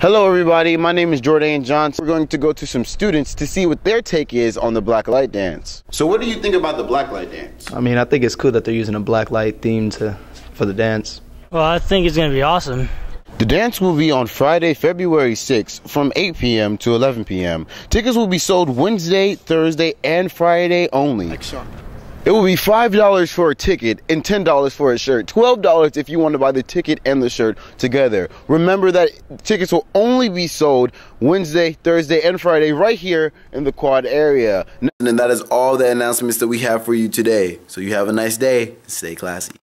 Hello everybody, my name is Jordan Johnson. We're going to go to some students to see what their take is on the Blacklight Dance. So what do you think about the Blacklight Dance? I mean, I think it's cool that they're using a blacklight theme for the dance. Well, I think it's going to be awesome. The dance will be on Friday, February 6th from 8 p.m. to 11 p.m. Tickets will be sold Wednesday, Thursday, and Friday only. It will be $5 for a ticket and $10 for a shirt. $12 if you want to buy the ticket and the shirt together. Remember that tickets will only be sold Wednesday, Thursday, and Friday right here in the Quad area. And that is all the announcements that we have for you today. So you have a nice day. Stay classy.